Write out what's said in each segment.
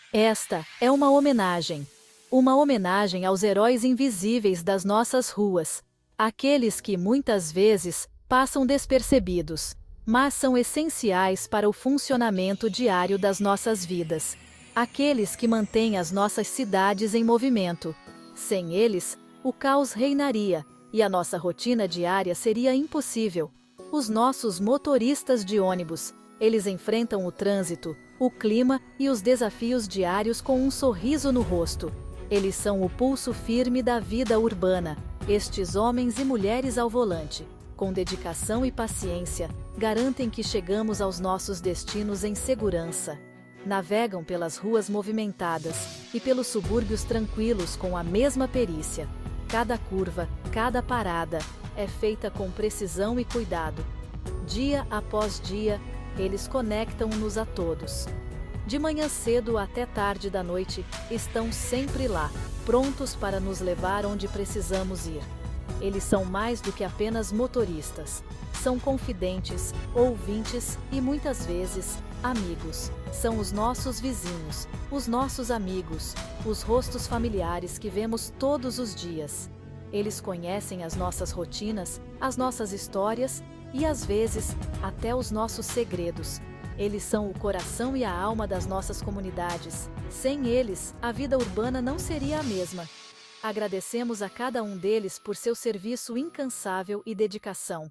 Esta é uma homenagem aos heróis invisíveis das nossas ruas, aqueles que muitas vezes passam despercebidos, mas são essenciais para o funcionamento diário das nossas vidas. Aqueles que mantêm as nossas cidades em movimento. Sem eles, o caos reinaria, e a nossa rotina diária seria impossível. Os nossos motoristas de ônibus, eles enfrentam o trânsito, o clima e os desafios diários com um sorriso no rosto. Eles são o pulso firme da vida urbana. Estes homens e mulheres ao volante, com dedicação e paciência, garantem que chegamos aos nossos destinos em segurança. Navegam pelas ruas movimentadas e pelos subúrbios tranquilos com a mesma perícia. Cada curva, cada parada, é feita com precisão e cuidado. Dia após dia, eles conectam-nos a todos. De manhã cedo até tarde da noite, estão sempre lá, prontos para nos levar onde precisamos ir. Eles são mais do que apenas motoristas. São confidentes, ouvintes e muitas vezes, amigos. São os nossos vizinhos, os nossos amigos, os rostos familiares que vemos todos os dias. Eles conhecem as nossas rotinas, as nossas histórias e, às vezes, até os nossos segredos. Eles são o coração e a alma das nossas comunidades. Sem eles, a vida urbana não seria a mesma. Agradecemos a cada um deles por seu serviço incansável e dedicação.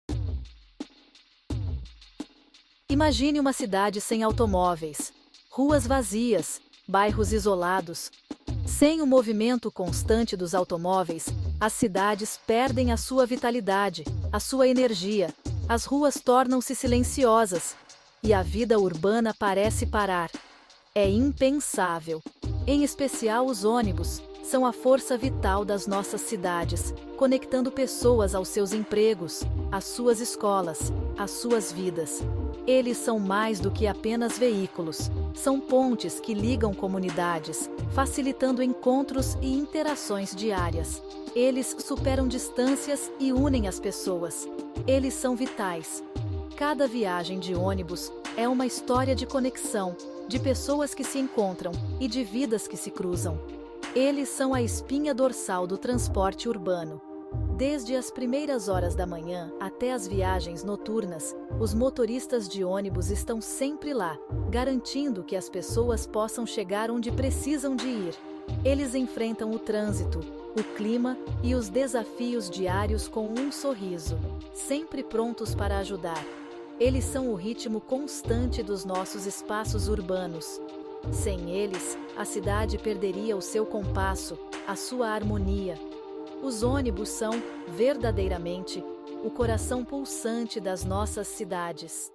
Imagine uma cidade sem automóveis, ruas vazias, bairros isolados. Sem o movimento constante dos automóveis, as cidades perdem a sua vitalidade, a sua energia, as ruas tornam-se silenciosas e a vida urbana parece parar. É impensável. Em especial os ônibus são a força vital das nossas cidades, conectando pessoas aos seus empregos, às suas escolas, às suas vidas. Eles são mais do que apenas veículos, são pontes que ligam comunidades, facilitando encontros e interações diárias. Eles superam distâncias e unem as pessoas. Eles são vitais. Cada viagem de ônibus é uma história de conexão, de pessoas que se encontram e de vidas que se cruzam. Eles são a espinha dorsal do transporte urbano. Desde as primeiras horas da manhã até as viagens noturnas, os motoristas de ônibus estão sempre lá, garantindo que as pessoas possam chegar onde precisam de ir. Eles enfrentam o trânsito, o clima e os desafios diários com um sorriso, sempre prontos para ajudar. Eles são o ritmo constante dos nossos espaços urbanos. Sem eles, a cidade perderia o seu compasso, a sua harmonia. Os ônibus são, verdadeiramente, o coração pulsante das nossas cidades.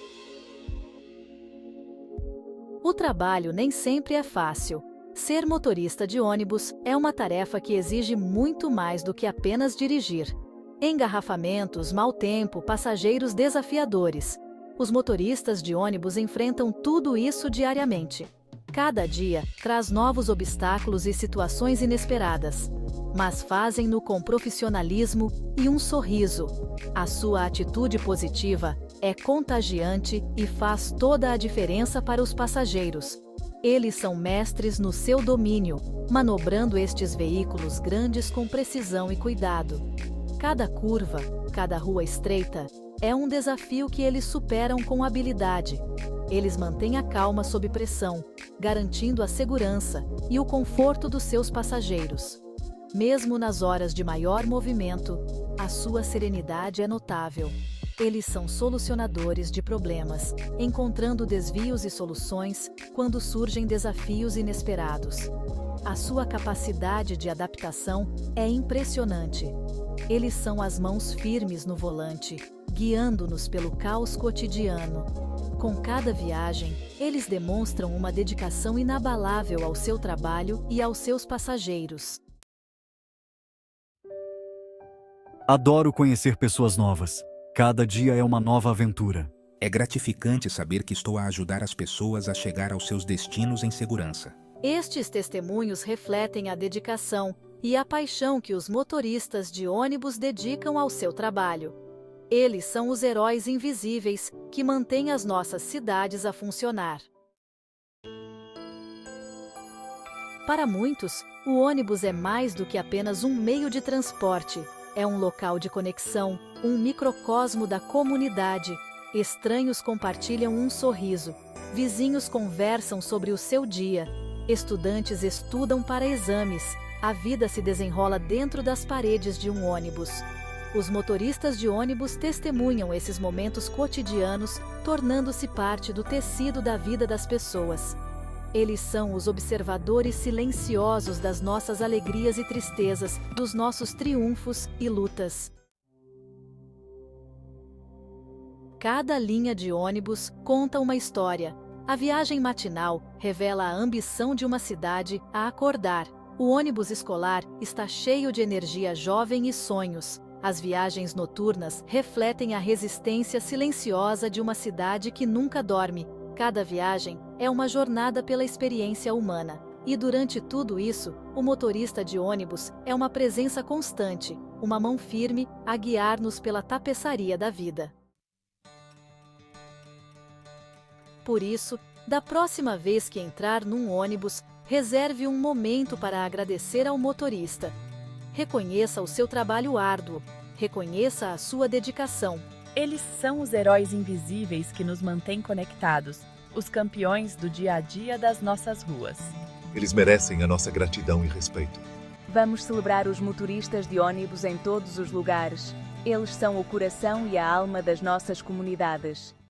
O trabalho nem sempre é fácil. Ser motorista de ônibus é uma tarefa que exige muito mais do que apenas dirigir. Engarrafamentos, mau tempo, passageiros desafiadores. Os motoristas de ônibus enfrentam tudo isso diariamente. Cada dia traz novos obstáculos e situações inesperadas, mas fazem-no com profissionalismo e um sorriso. A sua atitude positiva é contagiante e faz toda a diferença para os passageiros. Eles são mestres no seu domínio, manobrando estes veículos grandes com precisão e cuidado. Cada curva, cada rua estreita, é um desafio que eles superam com habilidade. Eles mantêm a calma sob pressão, garantindo a segurança e o conforto dos seus passageiros. Mesmo nas horas de maior movimento, a sua serenidade é notável. Eles são solucionadores de problemas, encontrando desvios e soluções quando surgem desafios inesperados. A sua capacidade de adaptação é impressionante. Eles são as mãos firmes no volante, guiando-nos pelo caos cotidiano. Com cada viagem, eles demonstram uma dedicação inabalável ao seu trabalho e aos seus passageiros. Adoro conhecer pessoas novas. Cada dia é uma nova aventura. É gratificante saber que estou a ajudar as pessoas a chegar aos seus destinos em segurança. Estes testemunhos refletem a dedicação e a paixão que os motoristas de ônibus dedicam ao seu trabalho. Eles são os heróis invisíveis que mantêm as nossas cidades a funcionar. Para muitos, o ônibus é mais do que apenas um meio de transporte. É um local de conexão, um microcosmo da comunidade. Estranhos compartilham um sorriso. Vizinhos conversam sobre o seu dia. Estudantes estudam para exames. A vida se desenrola dentro das paredes de um ônibus. Os motoristas de ônibus testemunham esses momentos cotidianos, tornando-se parte do tecido da vida das pessoas. Eles são os observadores silenciosos das nossas alegrias e tristezas, dos nossos triunfos e lutas. Cada linha de ônibus conta uma história. A viagem matinal revela a ambição de uma cidade a acordar. O ônibus escolar está cheio de energia jovem e sonhos. As viagens noturnas refletem a resistência silenciosa de uma cidade que nunca dorme. Cada viagem é uma jornada pela experiência humana. E durante tudo isso, o motorista de ônibus é uma presença constante, uma mão firme a guiar-nos pela tapeçaria da vida. Por isso, da próxima vez que entrar num ônibus, reserve um momento para agradecer ao motorista. Reconheça o seu trabalho árduo, reconheça a sua dedicação. Eles são os heróis invisíveis que nos mantêm conectados, os campeões do dia a dia das nossas ruas. Eles merecem a nossa gratidão e respeito. Vamos celebrar os motoristas de ônibus em todos os lugares. Eles são o coração e a alma das nossas comunidades.